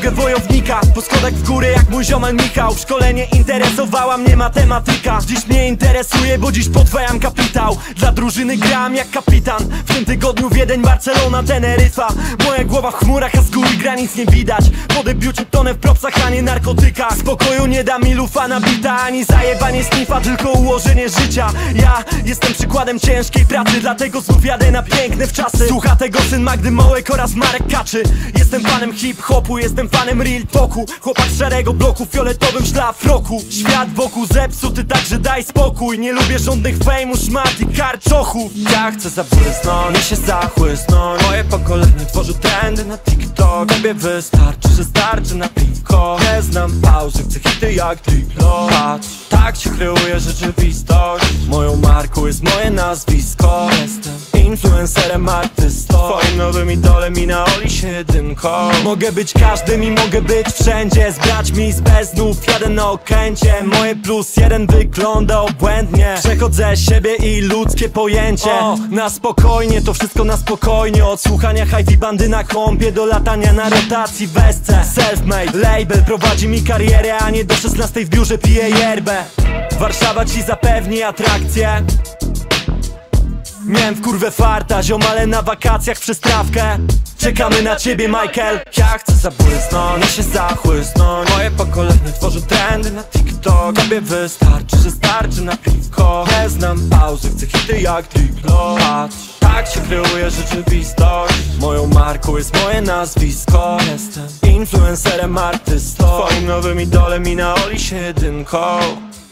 drogę wojownika, po schodach w górę jak mój ziomal Michał. W szkole nie interesowała mnie matematyka. Dziś mnie interesuje, bo dziś podwajam kapitał. Dla drużyny gram jak kapitan. W tym tygodniu Wiedeń, Barcelona, Teneryfa. Moja głowa w chmurach, a z góry granic nie widać. Po debiucie tonę w propsach, a nie narkotykach. Spokoju nie da mi lufa nabita, ani zajebanie snifa, tylko ułożenie życia. Ja jestem przykładem ciężkiej pracy, dlatego znów jadę na piękne wczasy. Słucha tego syn Magdy Mołek oraz Marek Kaczy. Jestem fanem hip-hopu, jestem fanem real talku. Chłopak z szarego bloku, w fioletowym szlafroku. Świat wokół zepsuty, także daj spokój. Nie lubię żądnych fejmu, szmat i karczochów. Ja chcę zabłysnąć, nie się zachłysnąć. Moje pokolenie tworzy trendy na TikTok. Tobie wystarczy, że starczy na piwko. Nie znam pauzy, chcę hity jak Diplo. Patrz, tak się kreuje rzeczywistość. Moją marką jest moje nazwisko. Jestem influencerem, artystą. Twoim nowym idolem i na Oli się jedynką. Mogę być każdym i mogę być wszędzie. Z braćmi z beznów jadę na Okęcie. Moje +1 wygląda obłędnie. Przechodzę siebie i ludzkie pojęcie. Na spokojnie, to wszystko na spokojnie. Od słuchania hi-fi bandy na kompie do latania na rotacji w esce. Self-made, label prowadzi mi karierę, a nie do 16 w biurze piję yerbę. Warszawa ci zapewni atrakcję. Miałem w kurwę farta, ziomale na wakacjach w przystrawkę. Czekamy na ciebie, Michael. Ja chcę zabłysnąć, nie się zachłysnąć. Moje pokolenie tworzy trendy na TikTok. Tobie wystarczy, że starczy na piwko. Nie znam pauzy, chcę hity jak Diplo. Patrz, tak się kreuje rzeczywistość. Moją marką jest moje nazwisko. Jestem influencerem, artystą. Twoim nowym idolem i na Oli się jedynką.